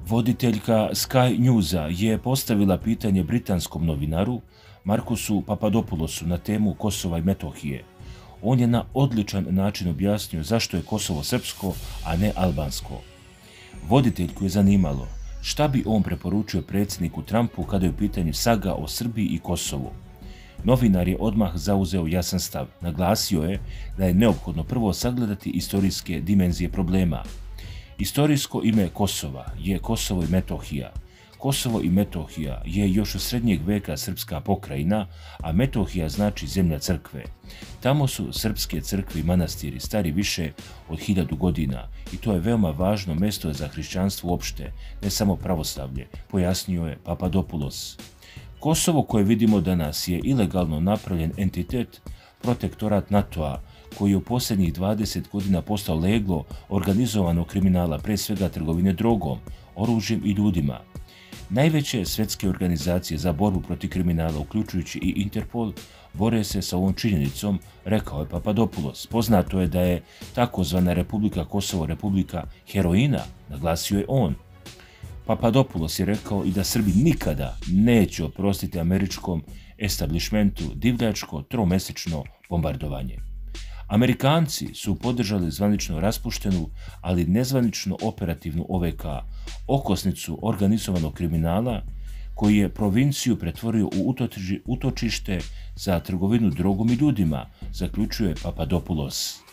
Voditeljka Sky Newsa je postavila pitanje britanskom novinaru Markusu Papadopoulosu na temu Kosova i Metohije. On je na odličan način objasnio zašto je Kosovo srpsko, a ne albansko. Voditeljku je zanimalo šta bi on preporučio predsjedniku Trumpu kada je u pitanju saga o Srbiji i Kosovu. Novinar je odmah zauzeo jasan stav. Naglasio je da je neophodno prvo sagledati istorijske dimenzije problema. Istorijsko ime Kosova je Kosovo i Metohija. Kosovo i Metohija je još od srednjeg veka srpska pokrajina, a Metohija znači zemlja crkve. Tamo su srpske crkve i manastiri stari više od 1000 godina i to je veoma važno mjesto za hrišćanstvo uopšte, ne samo pravoslavlje, pojasnio je Papadopoulos. Kosovo koje vidimo danas je ilegalno napravljen entitet, protektorat NATO-a, koji je u posljednjih 20 godina postao leglo organizovanog kriminala, pre svega trgovine drogom, oružjem i ljudima. Najveće svjetske organizacije za borbu protiv kriminala, uključujući i Interpol, bore se sa ovom činjenicom, rekao je Papadopoulos. Poznato je da je takozvana Republika Kosovo republika heroina, naglasio je on. Papadopoulos je rekao i da Srbi nikada neće oprostiti američkom establishmentu divljačko tromesečno bombardovanje. Amerikanci su podržali zvanično raspuštenu, ali nezvanično operativnu OVK, okosnicu organizovanog kriminala, koji je provinciju pretvorio u utočište za trgovinu drogom i ljudima, zaključuje Papadopoulos.